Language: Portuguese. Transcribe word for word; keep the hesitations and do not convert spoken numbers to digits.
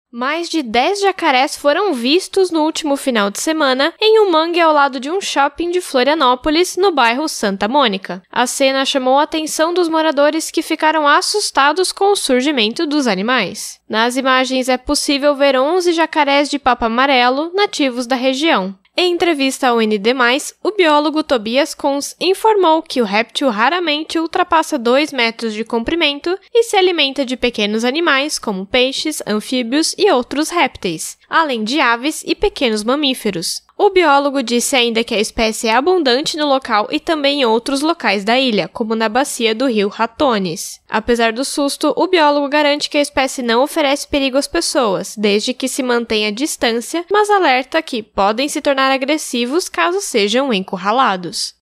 Mais de dez jacarés foram vistos no último final de semana em um mangue ao lado de um shopping de Florianópolis, no bairro Santa Mônica. A cena chamou a atenção dos moradores que ficaram assustados com o surgimento dos animais. Nas imagens é possível ver onze jacarés de papo amarelo nativos da região. Em entrevista ao N D mais, o biólogo Tobias Kunz informou que o réptil raramente ultrapassa dois metros de comprimento e se alimenta de pequenos animais como peixes, anfíbios e outros répteis, além de aves e pequenos mamíferos. O biólogo disse ainda que a espécie é abundante no local e também em outros locais da ilha, como na bacia do rio Ratones. Apesar do susto, o biólogo garante que a espécie não oferece perigo às pessoas, desde que se mantenha à distância, mas alerta que podem se tornar agressivos caso sejam encurralados.